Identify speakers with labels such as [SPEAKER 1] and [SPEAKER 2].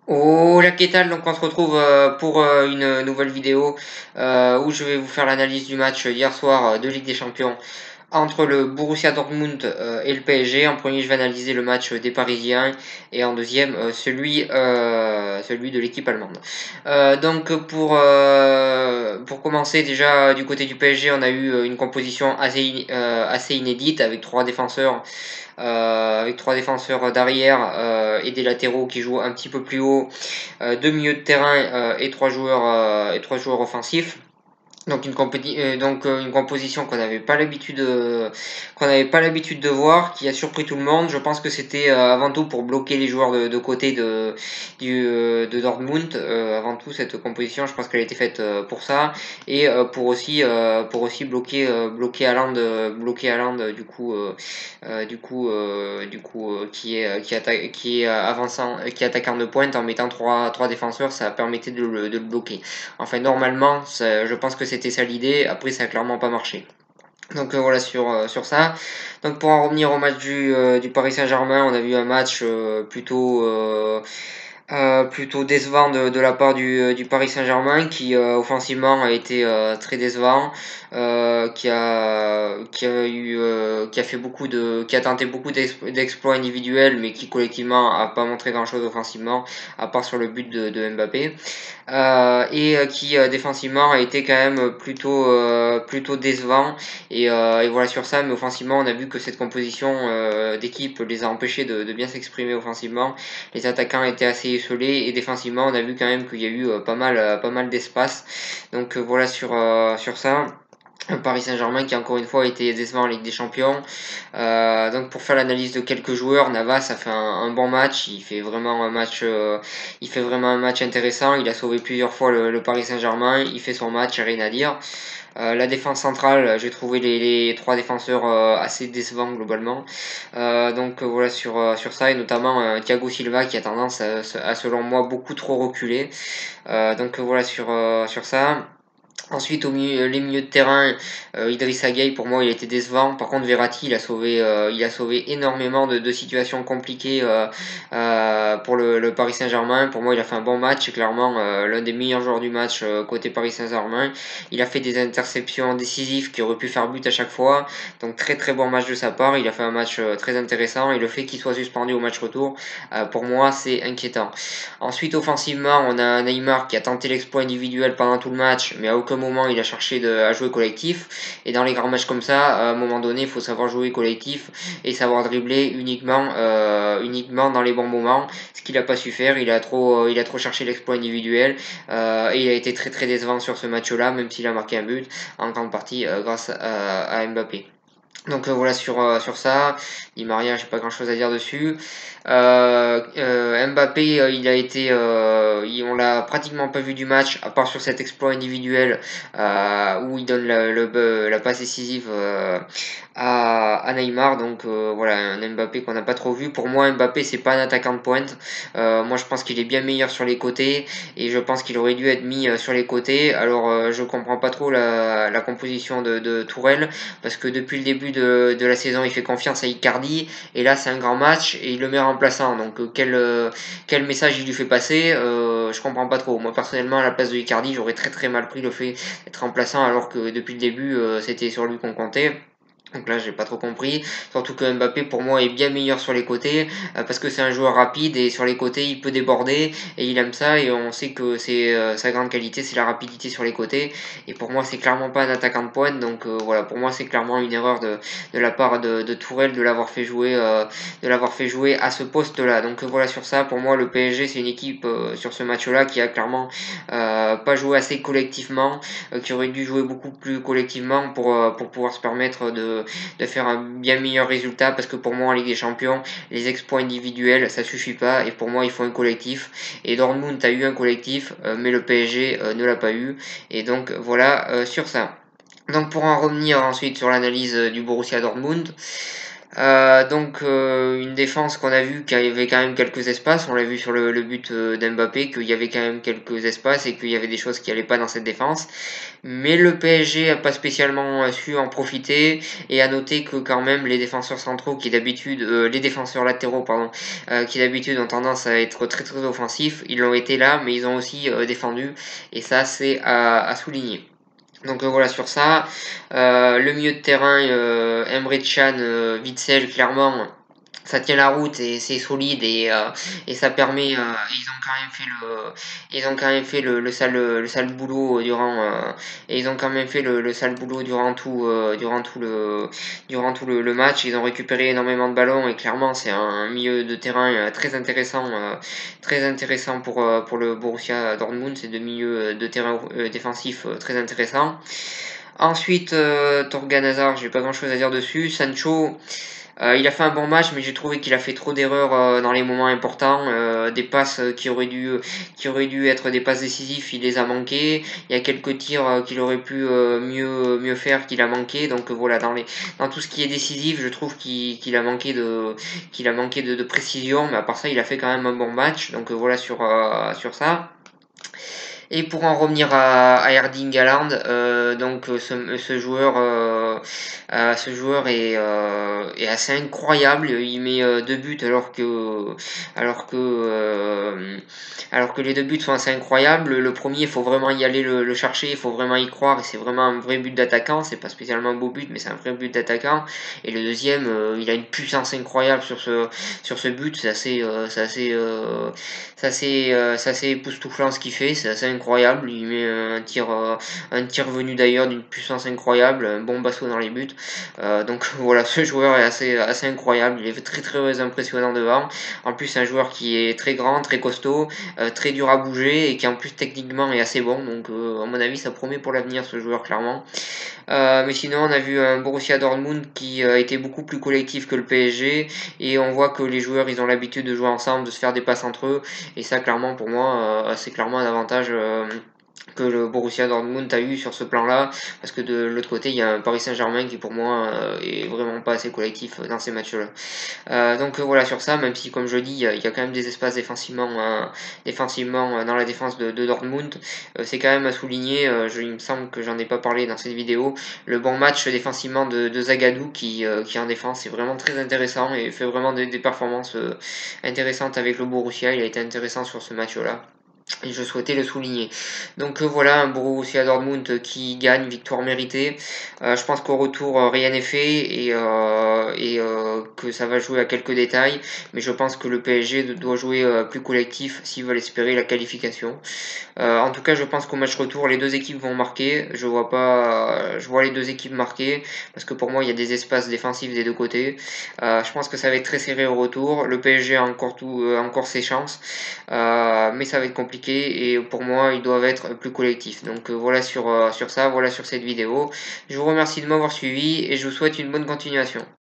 [SPEAKER 1] Hola, ¿qué tal? Donc on se retrouve pour une nouvelle vidéo où je vais vous faire l'analyse du match hier soir de Ligue des Champions entre le Borussia Dortmund et le PSG. En premier, je vais analyser le match des Parisiens et en deuxième, celui de l'équipe allemande. Donc pour commencer, déjà du côté du PSG, on a eu une composition assez inédite avec trois défenseurs d'arrière et des latéraux qui jouent un petit peu plus haut, deux milieux de terrain et trois joueurs offensifs. Donc une composition qu'on n'avait pas l'habitude de voir, qui a surpris tout le monde. Je pense que c'était avant tout pour bloquer les joueurs de côté de Dortmund. Avant tout cette composition, je pense qu'elle a été faite pour ça et pour aussi bloquer Haaland qui est avançant, qui est attaquant de pointe en mettant trois défenseurs, ça permettait de le bloquer. Enfin, normalement, je pense que c'était ça l'idée. Après, ça a clairement pas marché. Donc voilà sur ça. Donc pour en revenir au match du Paris Saint-Germain, on a vu un match plutôt décevant de la part du Paris Saint-Germain qui offensivement a été très décevant, qui a tenté beaucoup d'exploits individuels mais qui collectivement a pas montré grand-chose offensivement à part sur le but de Mbappé, et qui défensivement a été quand même plutôt décevant, et voilà sur ça. Mais offensivement, on a vu que cette composition d'équipe les a empêchés de bien s'exprimer offensivement. Les attaquants étaient assez esselés et défensivement, on a vu quand même qu'il y a eu pas mal d'espace. Donc voilà sur ça. Paris Saint-Germain qui encore une fois a été décevant en Ligue des Champions. Donc pour faire l'analyse de quelques joueurs, Navas a fait un bon match. Il fait vraiment un match intéressant. Il a sauvé plusieurs fois le Paris Saint-Germain. Il fait son match, rien à dire. La défense centrale, j'ai trouvé les trois défenseurs assez décevants globalement. Voilà sur ça, et notamment Thiago Silva qui a tendance à selon moi beaucoup trop reculer. Voilà sur ça. Ensuite, les milieux de terrain, Idrissa Gueye, pour moi, il était décevant. Par contre, Verratti, il a sauvé énormément de situations compliquées pour le Paris Saint-Germain. Pour moi, il a fait un bon match. C'est clairement l'un des meilleurs joueurs du match côté Paris Saint-Germain. Il a fait des interceptions décisives qui auraient pu faire but à chaque fois. Donc, très très bon match de sa part. Il a fait un match très intéressant. Et le fait qu'il soit suspendu au match retour, pour moi, c'est inquiétant. Ensuite, offensivement, on a Neymar qui a tenté l'exploit individuel pendant tout le match, mais à aucun moment il a cherché à jouer collectif. Et dans les grands matchs comme ça, à un moment donné, il faut savoir jouer collectif et savoir dribbler uniquement dans les bons moments. Ce qu'il n'a pas su faire, il a trop cherché l'exploit individuel, et il a été très très décevant sur ce match-là, même s'il a marqué un but en grande partie grâce à Mbappé. Donc voilà sur ça. Di Maria, j'ai pas grand chose à dire dessus. Mbappé, on l'a pratiquement pas vu du match, à part sur cet exploit individuel où il donne la passe décisive à Neymar. Donc voilà, un Mbappé qu'on n'a pas trop vu. Pour moi, Mbappé, c'est pas un attaquant de pointe. Moi, je pense qu'il est bien meilleur sur les côtés et je pense qu'il aurait dû être mis sur les côtés. Alors, je comprends pas trop la composition de Tourelle, parce que depuis le début de la saison, il fait confiance à Icardi et là, c'est un grand match et il le met remplaçant. Donc, quel message il lui fait passer, je comprends pas trop. Moi, personnellement, à la place de Icardi, j'aurais très très mal pris le fait d'être remplaçant alors que depuis le début, c'était sur lui qu'on comptait. Donc là, j'ai pas trop compris. Surtout que Mbappé, pour moi, est bien meilleur sur les côtés, parce que c'est un joueur rapide et sur les côtés, il peut déborder et il aime ça. Et on sait que c'est sa grande qualité, c'est la rapidité sur les côtés. Et pour moi, c'est clairement pas un attaquant de pointe. Donc voilà, pour moi, c'est clairement une erreur de la part de Tourelle de l'avoir fait jouer à ce poste-là. Donc voilà sur ça. Pour moi, le PSG, c'est une équipe sur ce match-là qui a clairement pas joué assez collectivement, qui aurait dû jouer beaucoup plus collectivement pour pouvoir se permettre de faire un bien meilleur résultat, parce que pour moi en Ligue des Champions, les exploits individuels ça suffit pas et pour moi il faut un collectif, et Dortmund a eu un collectif, mais le PSG ne l'a pas eu, et donc voilà sur ça. Donc pour en revenir ensuite sur l'analyse du Borussia Dortmund, Une défense qu'on a vu qu'il y avait quand même quelques espaces. On l'a vu sur le but d'Mbappé qu'il y avait quand même quelques espaces et qu'il y avait des choses qui allaient pas dans cette défense. Mais le PSG a pas spécialement su en profiter et à noter que quand même les défenseurs centraux qui d'habitude, les défenseurs latéraux pardon, qui d'habitude ont tendance à être très très offensifs, ils l'ont été là, mais ils ont aussi défendu et ça c'est à souligner. Voilà sur ça. Le milieu de terrain, Emre Can, Witsel, clairement, ça tient la route et c'est solide et ça permet. Ils ont quand même fait le sale boulot et ils ont quand même fait le sale boulot durant tout le match. Ils ont récupéré énormément de ballons et clairement c'est un milieu de terrain très intéressant pour le Borussia Dortmund. C'est deux milieux de terrain défensifs très intéressants. Ensuite, Torgan Hazard, j'ai pas grand chose à dire dessus. Sancho, il a fait un bon match, mais j'ai trouvé qu'il a fait trop d'erreurs dans les moments importants. Des passes qui auraient dû être des passes décisives, il les a manquées. Il y a quelques tirs qu'il aurait pu mieux faire qu'il a manqué. Voilà, dans tout ce qui est décisif, je trouve qu'il a manqué de précision. Mais à part ça, il a fait quand même un bon match. Voilà sur ça. Et pour en revenir à Erling Haaland, ce joueur est assez incroyable. Il met deux buts alors que euh, alors que les deux buts sont assez incroyables. Le premier, il faut vraiment y aller le chercher, il faut vraiment y croire. Et c'est vraiment un vrai but d'attaquant. C'est pas spécialement un beau but, mais c'est un vrai but d'attaquant. Et le deuxième, il a une puissance incroyable sur ce but. C'est assez époustouflant ce qu'il fait, c'est assez incroyable. Il met un tir venu d'ailleurs d'une puissance incroyable, un bon basseau dans les buts. Voilà, ce joueur est assez incroyable. Il est très très impressionnant devant. En plus, c'est un joueur qui est très grand, très costaud, très dur à bouger et qui en plus techniquement est assez bon. À mon avis, ça promet pour l'avenir ce joueur clairement. Mais sinon, on a vu un Borussia Dortmund qui a été beaucoup plus collectif que le PSG et on voit que les joueurs ils ont l'habitude de jouer ensemble, de se faire des passes entre eux et ça clairement pour moi c'est clairement un avantage que le Borussia Dortmund a eu sur ce plan-là, parce que de l'autre côté, il y a un Paris Saint-Germain qui pour moi est vraiment pas assez collectif dans ces matchs-là. Voilà sur ça, même si comme je dis, il y a quand même des espaces défensivement dans la défense de Dortmund, c'est quand même à souligner, il me semble que j'en ai pas parlé dans cette vidéo, le bon match défensivement de Zagadou qui en défense est vraiment très intéressant et fait vraiment des performances intéressantes avec le Borussia, il a été intéressant sur ce match-là. Et je souhaitais le souligner. Voilà, un Borussia Dortmund qui gagne, victoire méritée. Je pense qu'au retour, rien n'est fait et que ça va jouer à quelques détails. Mais je pense que le PSG doit jouer plus collectif s'ils veulent espérer la qualification. En tout cas, je pense qu'au match retour, les deux équipes vont marquer. Je vois les deux équipes marquer parce que pour moi, il y a des espaces défensifs des deux côtés. Je pense que ça va être très serré au retour. Le PSG a encore ses chances, mais ça va être compliqué et pour moi, ils doivent être plus collectifs. Voilà sur ça, voilà sur cette vidéo. Je vous remercie de m'avoir suivi et je vous souhaite une bonne continuation.